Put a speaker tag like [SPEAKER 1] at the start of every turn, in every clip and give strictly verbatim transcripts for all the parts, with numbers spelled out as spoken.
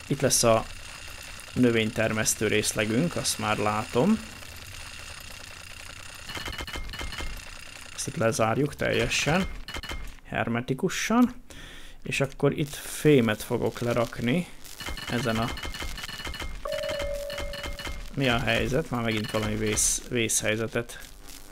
[SPEAKER 1] Itt lesz a növénytermesztő részlegünk, azt már látom. Ezt itt lezárjuk teljesen, hermetikusan. És akkor itt fémet fogok lerakni ezen a... Mi a helyzet? Már megint valami vész, vészhelyzetet.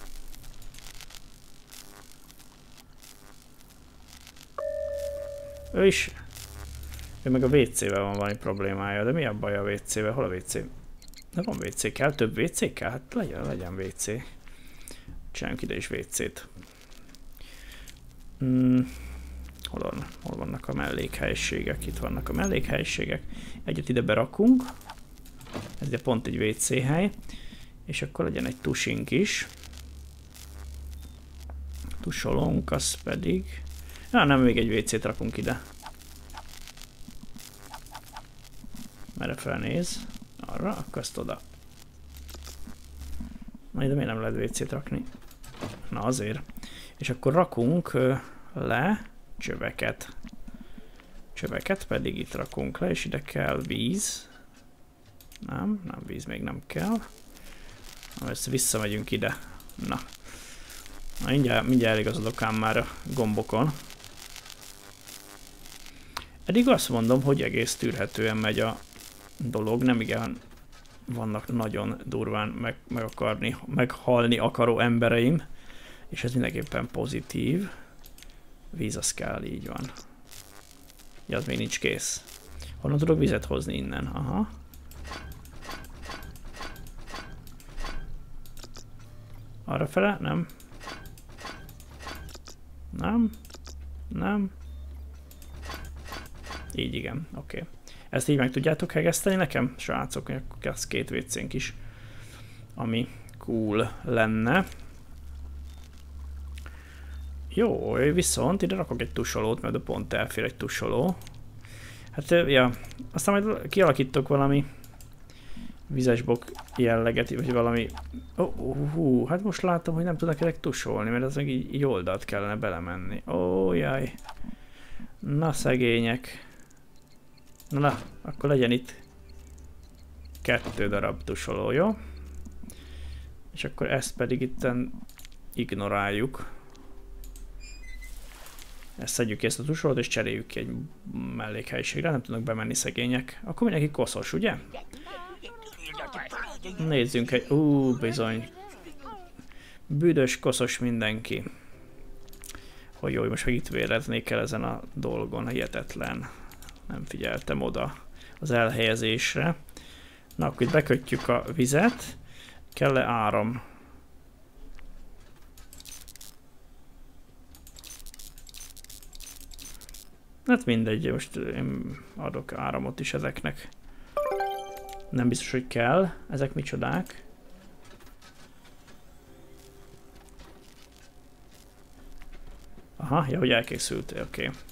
[SPEAKER 1] Ő is... Ő meg a vé cével van valami problémája, de mi a baj a vé cével? Hol a vé cé? De van vé cé, kell? Több vé cé kell? Hát legyen, legyen vé cé. Csináljunk ide is vé cét. Hmm. Hol, van, hol vannak a mellékhelyiségek? Itt vannak a mellékhelyiségek. Egyet ide berakunk. Ez ide pont egy vé cé hely. És akkor legyen egy tusink is. Tusolónk, az pedig... Ja, nem, még egy vé cét rakunk ide. Merre felnéz? Arra, akkor ezt oda. Na, ide miért nem lehet vé cét rakni? Na azért. És akkor rakunk uh, le csöveket. Csöveket pedig itt rakunk le, és ide kell víz. Nem, nem víz még nem kell. Na, ezt visszamegyünk ide. Na. Na, mindjárt, mindjárt eligazodok ám már a gombokon. Eddig azt mondom, hogy egész tűrhetően megy a dolog, nem igen vannak nagyon durván meg, meg akarni, meghalni akaró embereim, és ez mindenképpen pozitív. Víz az kell, így van. Ja, az még nincs kész. Honnan tudok vizet hozni innen? Aha. Arrafele? Nem. Nem. Nem. Így igen, oké. Okay. Ezt így meg tudjátok hegeszteni nekem, srácok, akkor lesz két vé cénk is, ami cool lenne. Jó, viszont ide rakok egy tusolót, mert pont elfér egy tusoló. Hát, ja, aztán majd kialakítok valami vizesbok jelleget, vagy valami... Oh, uh, uh, hát most látom, hogy nem tudnak ezek tusolni, mert az meg így, így oldalt kellene belemenni. Ó, oh, jaj. Na, szegények. Na, na, akkor legyen itt kettő darab tusoló, jó? És akkor ezt pedig itten ignoráljuk. Ezt szedjük ki ezt a tusolót, és cseréljük ki egy mellékhelyiségre, nem tudnak bemenni szegények. Akkor mindenki koszos, ugye? Nézzünk egy... Ú, bizony. Büdös, koszos mindenki. Hogy jó, most meg itt véreznék el ezen a dolgon, hihetetlen. Nem figyeltem oda az elhelyezésre. Na, akkor itt bekötjük a vizet. Kell-e áram? Hát mindegy, most én adok áramot is ezeknek. Nem biztos, hogy kell. Ezek micsodák? Aha, ja, hogy elkészült, oké. Okay.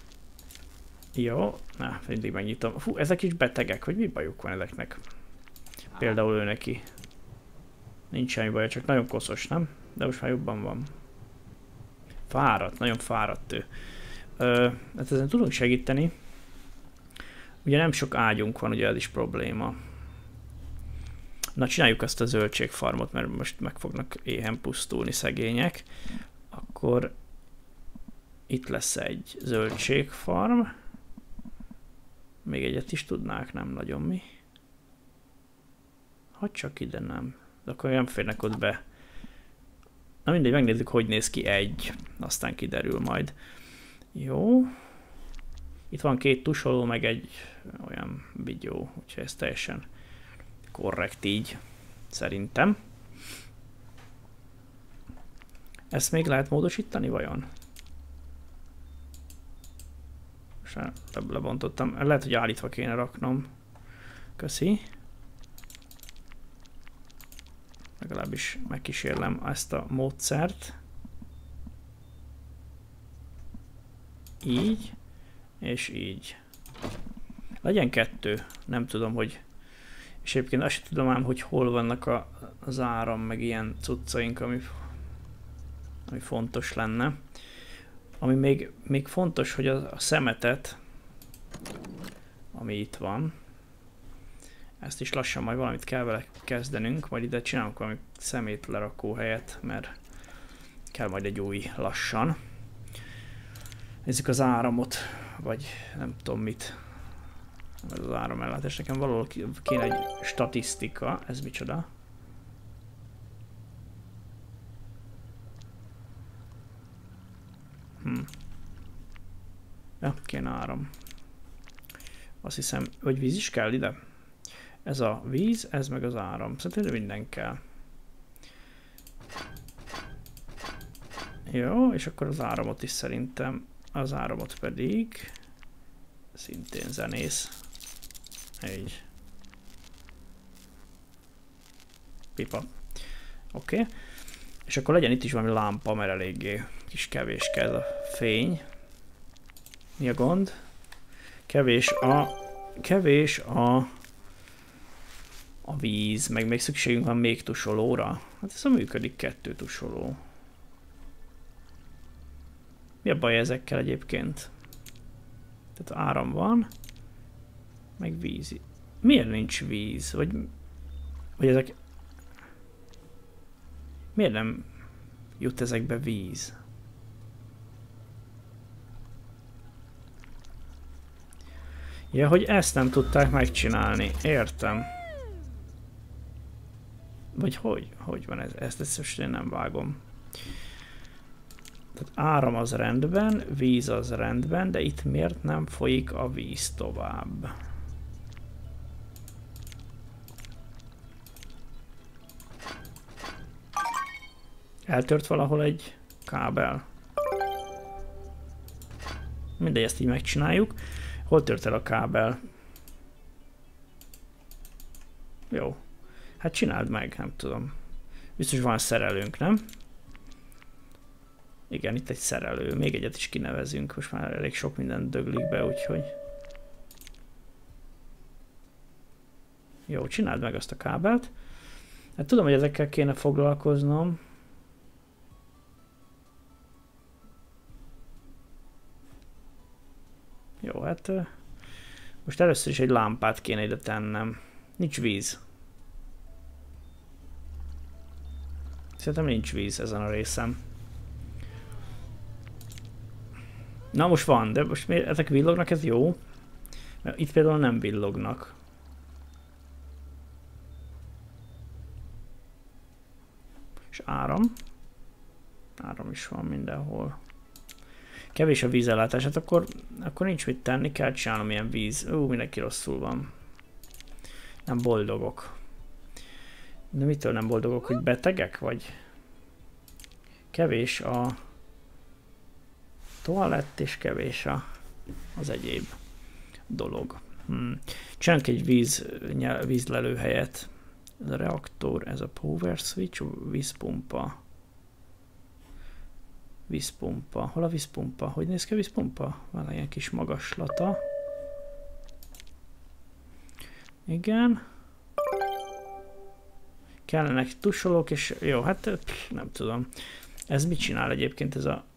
[SPEAKER 1] Jó, na, mindig megnyitom. Fú, ezek is betegek, hogy mi bajuk van ezeknek? Például ő neki. Nincs semmi baja, csak nagyon koszos, nem? De most már jobban van. Fáradt, nagyon fáradt ő. Ö, hát ezen tudunk segíteni. Ugye nem sok ágyunk van, ugye ez is probléma. Na, csináljuk ezt a zöldségfarmot, mert most meg fognak éhen pusztulni szegények. Akkor itt lesz egy zöldségfarm. Még egyet is tudnák, nem nagyon mi. Ha csak ide nem. De akkor nem férnek ott be. Na mindegy, megnézzük, hogy néz ki egy. Aztán kiderül majd. Jó. Itt van két tusoló, meg egy olyan vigyó, úgyhogy ez teljesen korrekt így, szerintem. Ezt még lehet módosítani vajon? Most lebontottam. Lehet, hogy állítva kéne raknom. Köszi. Legalábbis megkísérlem ezt a módszert. Így. És így. Legyen kettő. Nem tudom, hogy... És egyébként azt sem tudom ám, hogy hol vannak a, az áram, meg ilyen cuccaink, ami, ami fontos lenne. Ami még, még fontos, hogy a, a szemetet ami itt van. Ezt is lassan majd valamit kell vele kezdenünk, majd ide csinálunk valami szemétlerakó helyet, mert kell majd egy új lassan. Nézzük az áramot, vagy nem tudom mit. Ez az áramellátás, nekem valahol kéne egy statisztika, ez micsoda? Hm. Ja, kéne áram. Azt hiszem, hogy víz is kell ide. Ez a víz, ez meg az áram. Szerintem minden kell. Jó, és akkor az áramot is szerintem. Az áramot pedig szintén zenész. Így. Pipa. Oké. Okay. És akkor legyen itt is valami lámpa, mert eléggé kis kevés kell a fény. Mi a gond? Kevés a... Kevés a... A víz, meg még szükségünk van még tusolóra. Hát ez a működik kettő tusoló. Mi a baj ezekkel egyébként? Tehát áram van, meg víz. Miért nincs víz? Vagy, vagy ezek... Miért nem jut ezekbe víz? Ja, hogy ezt nem tudták megcsinálni. Értem. Vagy hogy? Hogy van ez? Ezt, ezt most én nem vágom. Tehát áram az rendben, víz az rendben, de itt miért nem folyik a víz tovább? Eltört valahol egy kábel. Mindegy, ezt így megcsináljuk. Hol tört el a kábel? Jó. Hát csináld meg, nem tudom. Biztos van szerelőnk, nem? Igen, itt egy szerelő. Még egyet is kinevezünk. Most már elég sok minden döglik be, úgyhogy... Jó, csináld meg azt a kábelt. Hát tudom, hogy ezekkel kéne foglalkoznom. Jó, hát... Most először is egy lámpát kéne ide tennem. Nincs víz. Szerintem nincs víz ezen a részen. Na most van, de most miért ezek villognak, ez jó? Mert itt például nem villognak. És áram. Áram is van mindenhol. Kevés a vízellátás, hát akkor, akkor nincs mit tenni, kell csinálnom ilyen víz. Ú, mindenki rosszul van. Nem boldogok. De mitől nem boldogok, hogy betegek vagy? Kevés a toalett és kevés a, az egyéb dolog. Hmm. Csinálunk egy víz, vízlelő helyet. Ez a reaktor, ez a power switch, vízpumpa. Vízpumpa. Hol a vízpumpa? Hogy néz ki a vízpumpa? Van ilyen kis magaslata. Igen. Kellenek tusolók, és jó, hát pff, nem tudom. Ez mit csinál egyébként ez a...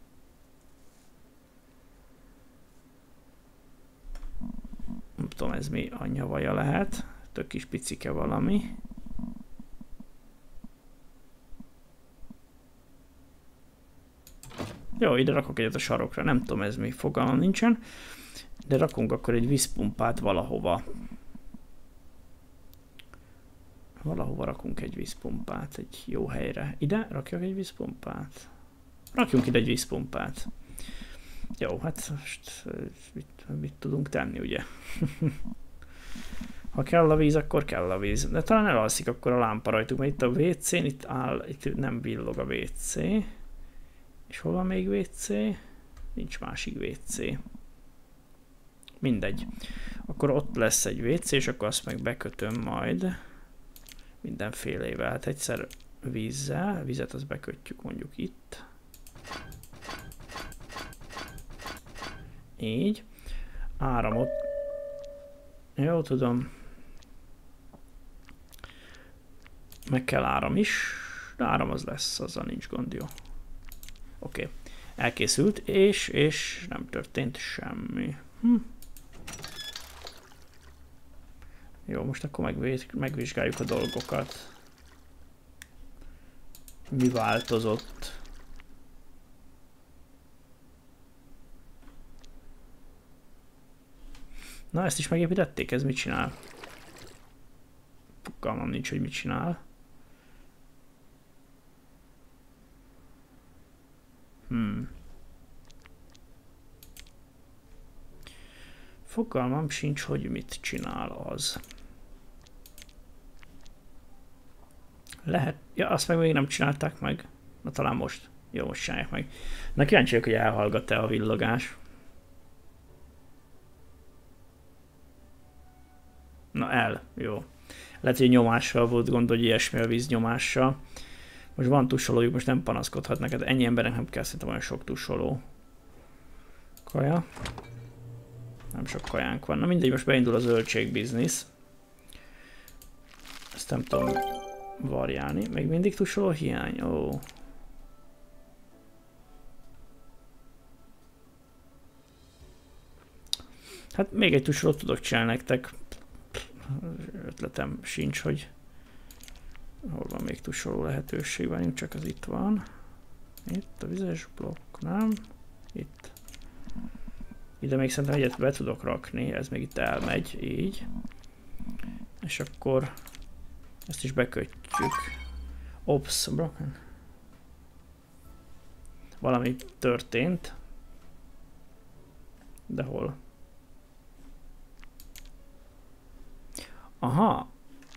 [SPEAKER 1] Nem tudom, ez mi anyja vaja lehet. Tök kis picike valami. Jó, ide rakok egyet a sarokra, nem tudom ez mi, fogalmam nincsen. De rakunk akkor egy vízpumpát valahova. Valahova rakunk egy vízpumpát, egy jó helyre. Ide rakjak egy vízpumpát. Rakjunk ide egy vízpumpát. Jó, hát most mit, mit tudunk tenni, ugye? Ha kell a víz, akkor kell a víz. De talán elalszik akkor a lámpa rajtuk, mert itt a vé cén, itt áll, itt nem villog a vé cé. És hol van még vé cé? Nincs másik vé cé. Mindegy. Akkor ott lesz egy vé cé, és akkor azt meg bekötöm majd mindenfélével. Hát egyszer vízzel, vizet azt bekötjük mondjuk itt. Így. Áramot. Jó, tudom. Meg kell áram is. De áram az lesz, azzal nincs gond, jó. Oké. Okay. Elkészült, és, és nem történt semmi. Hm. Jó, most akkor megvizsgáljuk a dolgokat. Mi változott? Na, ezt is megépítették? Ez mit csinál? Fogalmam nincs, hogy mit csinál. Hmm. Fogalmam sincs, hogy mit csinál az. Lehet. Ja, azt meg még nem csinálták meg. Na talán most. Jó, most csinálják meg. Na kíváncsi vagyok, hogy elhallgat-e a villogás. Na el, jó. Lehet, hogy nyomással volt gond, hogy ilyesmi a víznyomással. Most van tusolójuk, most nem panaszkodhat neked. Ennyi embernek nem kell szerintem olyan sok tusoló. Kaja. Nem sok kajánk van. Na mindegy, most beindul a zöldségbiznisz. Ezt nem tudom variálni. Még mindig tusoló hiány. Ó. Hát még egy tusolót tudok csinálni nektek. Ötletem sincs, hogy hol van még tusoló lehetőség, velünk csak az itt van. Itt a vizes blokk, nem? Itt. Ide még szerintem egyet be tudok rakni, ez még itt elmegy, így. És akkor ezt is bekötjük. Ops, broken. Valami történt. De hol? Aha.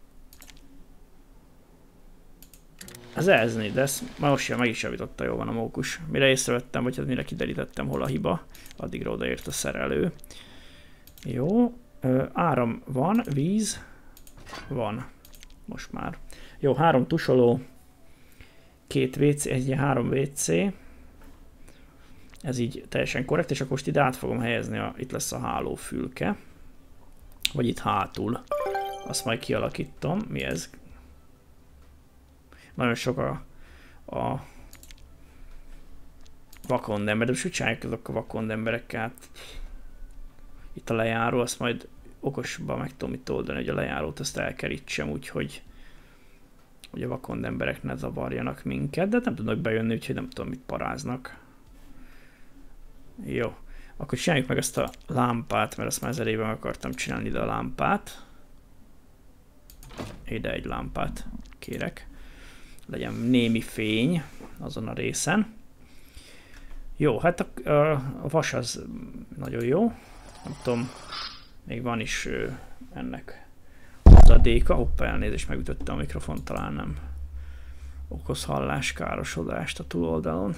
[SPEAKER 1] Ez elzni, de ezt már most sem meg is javította, jó van a mókus. Mire észrevettem, vagy hát mire kiderítettem, hol a hiba, addigra odaért a szerelő. Jó, ö, áram van, víz van, most már. Jó, három tusoló, két vé cé, egy három vé cé. Ez így teljesen korrekt, és akkor most ide át fogom helyezni, a, itt lesz a hálófülke. Vagy itt hátul. Azt majd kialakítom. Mi ez? Nagyon sok a, a vakondember, de most úgy csinálják azok a vakondemberekkel. Itt a lejáró, azt majd okosabban meg tudom itt oldani, hogy a lejárót azt elkerítsem, úgyhogy hogy a vakondemberek ne zavarjanak minket, de nem tudnak bejönni, úgyhogy nem tudom, mit paráznak. Jó, akkor csináljuk meg ezt a lámpát, mert azt már ezer éve meg akartam csinálni ide a lámpát. Ide egy lámpát kérek. Legyen némi fény azon a részen. Jó, hát a, a, a vas az nagyon jó. Nem tudom, még van is ö, ennek hozadéka. Hoppá, elnézést, megütöttem a mikrofont, talán nem okoz halláskárosodást a túloldalon.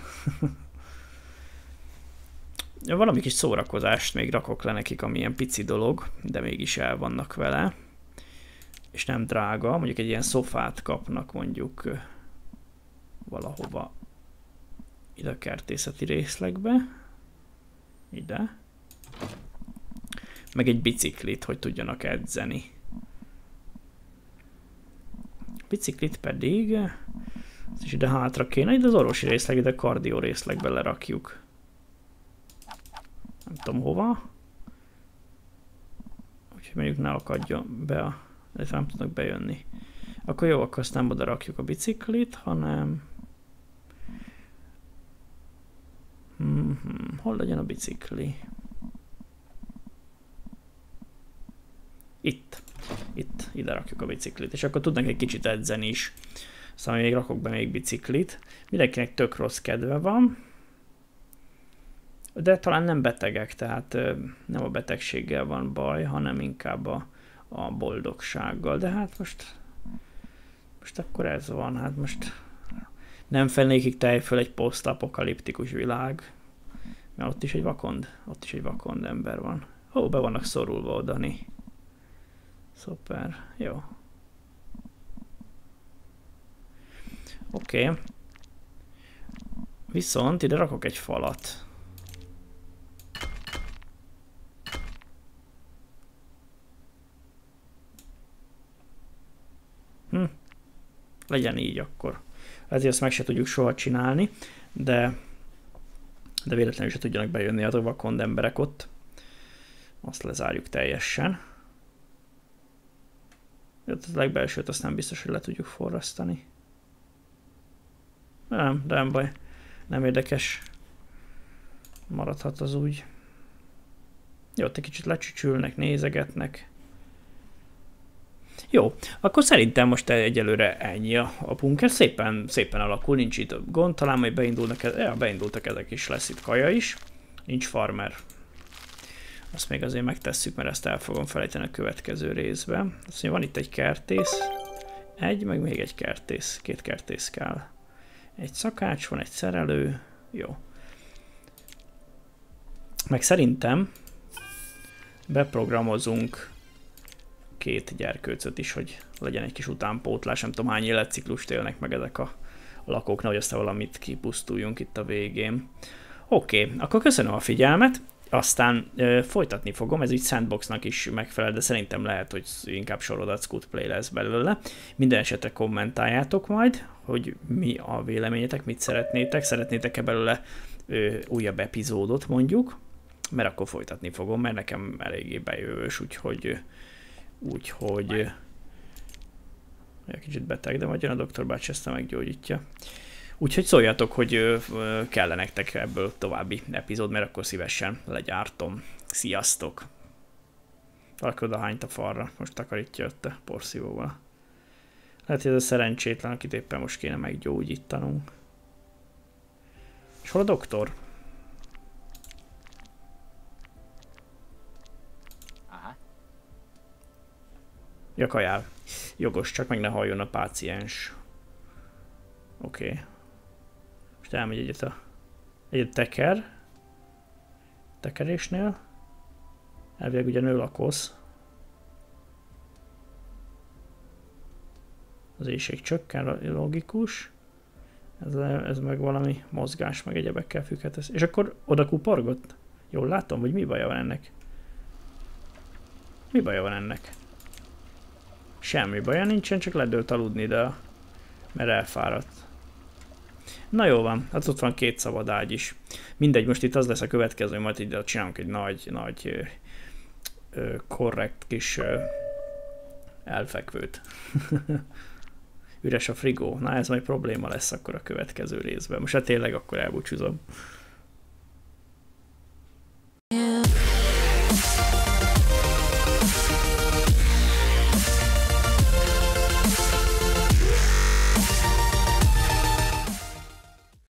[SPEAKER 1] Valami kis szórakozást még rakok le nekik, ami ilyen pici dolog, de mégis el vannak vele. És nem drága, mondjuk egy ilyen szofát kapnak mondjuk valahova ide a kertészeti részlegbe. Ide. Meg egy biciklit, hogy tudjanak edzeni. Biciklit pedig ezt is ide hátra kéne, ide az orvosi részleg, ide a kardió részlegbe lerakjuk. Nem tudom hova. Úgyhogy mondjuk ne akadjon be a... de nem tudnak bejönni. Akkor jó, akkor azt nem oda rakjuk a biciklit, hanem... Hmm, hol legyen a bicikli? Itt. Itt. Ide rakjuk a biciklit. És akkor tudnak egy kicsit edzeni is. Szóval még rakok be még biciklit. Mindenkinek tök rossz kedve van. De talán nem betegek, tehát nem a betegséggel van baj, hanem inkább a, a boldogsággal. De hát most, most akkor ez van, hát most nem felnékig telj föl egy posztapokaliptikus világ, mert ott is egy vakond, ott is egy vakond ember van. Ó, be vannak szorulva odani. Szuper, jó. Oké. Okay. Viszont ide rakok egy falat. Hm. Legyen így akkor. Ezért ezt meg se tudjuk soha csinálni, de, de véletlenül se tudjanak bejönni a vakond emberek ott. Azt lezárjuk teljesen. A legbelsőt azt nem biztos, hogy le tudjuk forrasztani. Nem, de nem baj. Nem érdekes. Maradhat az úgy. Jó, ott egy kicsit lecsücsülnek, nézegetnek. Jó, akkor szerintem most egyelőre ennyi a, a bunker. Szépen, szépen alakul, nincs itt gond, talán majd beindulnak, ja, beindultak ezek is, lesz itt kaja is. Nincs farmer. Azt még azért megtesszük, mert ezt el fogom felejteni a következő részben. Azt mondja, van itt egy kertész. Egy, meg még egy kertész. Két kertész kell. Egy szakács, van egy szerelő. Jó. Meg szerintem beprogramozunk két gyerkőcöt is, hogy legyen egy kis utánpótlás. Nem tudom, hány életciklust élnek meg ezek a lakók, nehogy aztán valamit kipusztuljunk itt a végén. Oké, okay, akkor köszönöm a figyelmet. Aztán ö, folytatni fogom, ez így sandboxnak is megfelel, de szerintem lehet, hogy inkább sorodat Scoot Play lesz belőle. Minden esetre kommentáljátok majd, hogy mi a véleményetek, mit szeretnétek. Szeretnétek-e belőle ö, újabb epizódot mondjuk, mert akkor folytatni fogom, mert nekem eléggé bejövős, úgyhogy úgyhogy egy kicsit beteg, de majd jön a doktor bácsi, ezt meggyógyítja. Úgyhogy szóljatok, hogy kell nektek ebből további epizód, mert akkor szívesen legyártom. Sziasztok! Valaki oda hányt a falra, most takarítja ott a porszívóval. Lehet, hogy ez a szerencsétlen, akit éppen most kéne meggyógyítanunk. És hol a doktor?
[SPEAKER 2] Aha.
[SPEAKER 1] Ja, kajál. Jogos, csak meg ne halljon a páciens. Oké. Okay. Most elmegy egyet a... egyet teker. Tekerésnél. Elvileg ugye nő lakosz. Az éjség csökken, logikus. Ez, ez meg valami mozgás, meg egyebekkel függhet. És akkor oda kuporgott? Jól látom, hogy mi baja van ennek? Mi baja van ennek? Semmi baja nincsen, csak ledőlt aludni, de mert elfáradt. Na jó van, hát ott van két szabad ágy is. Mindegy, most itt az lesz a következő, majd ide csinálunk egy nagy, nagy ö, ö, korrekt kis ö, elfekvőt. Üres a frigó. Na ez majd probléma lesz akkor a következő részben. Most hát tényleg akkor elbúcsúzom.